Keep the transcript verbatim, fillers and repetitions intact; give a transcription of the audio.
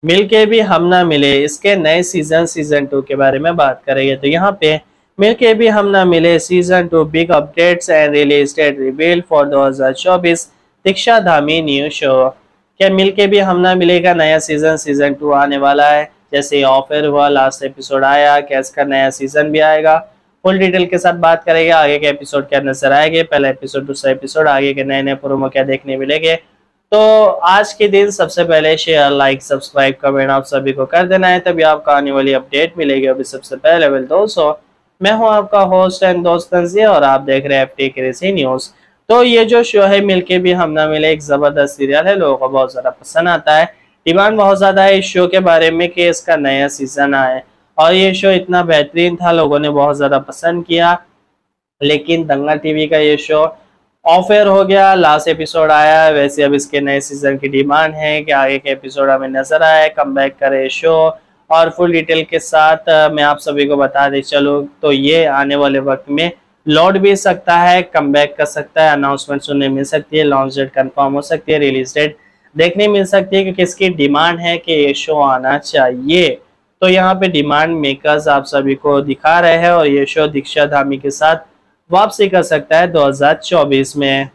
मिलके भी हम ना मिले इसके नए सीजन सीजन टू के बारे में बात करेंगे। तो यहाँ पे मिलके भी हम ना मिले season two big updates and release date reveal for दो हज़ार चौबीस दीक्षा धामी न्यू शो। क्या मिलके भी हम ना मिलेगा नया सीजन सीजन टू आने वाला है? जैसे ऑफर हुआ, लास्ट एपिसोड आया, क्या इसका नया सीजन भी आएगा? फुल डिटेल के साथ बात करेंगे। आगे के एपिसोड क्या नजर आएंगे, पहला एपिसोड, दूसरा एपिसोड, आगे के नए नए प्रोमो क्या देखने मिलेंगे। तो आज के दिन सबसे पहले शेयर, लाइक, सब्सक्राइब, कमेंट आप सभी को कर देना है, तभी आपको आने वाली अपडेट मिलेगी। अभी सबसे पहले वेल दोस्तों, मैं हूं आपका होस्ट एंड दोस्त तंजीर और आप देख रहे हैं एफ टी क्रेजी न्यूज। तो ये जो शो है मिलके भी हम ना मिले, एक जबरदस्त सीरियल है, लोगों को बहुत ज्यादा पसंद आता है। डिमांड बहुत ज्यादा है इस शो के बारे में कि इसका नया सीजन आए, और ये शो इतना बेहतरीन था, लोगों ने बहुत ज्यादा पसंद किया। लेकिन दंगल टीवी का ये शो ऑफ एयर हो गया, लास्ट एपिसोड आया। वैसे अब इसके नए सीजन की डिमांड है कि आगे के एपिसोड हमें नजर आए, कम बैक करे शो। और फुल डिटेल के साथ मैं आप सभी को बता दे चलो, तो ये आने वाले वक्त में लौट भी सकता है, कम बैक कर सकता है, अनाउंसमेंट सुनने मिल सकती है, लॉन्च डेट कंफर्म हो सकती है, रिलीज डेट देखने मिल सकती है, क्योंकि इसकी डिमांड है कि ये शो आना चाहिए। तो यहाँ पे डिमांड मेकर्स आप सभी को दिखा रहे हैं, और ये शो दीक्षा धामी के साथ वापसी कर सकता है दो हज़ार चौबीस में।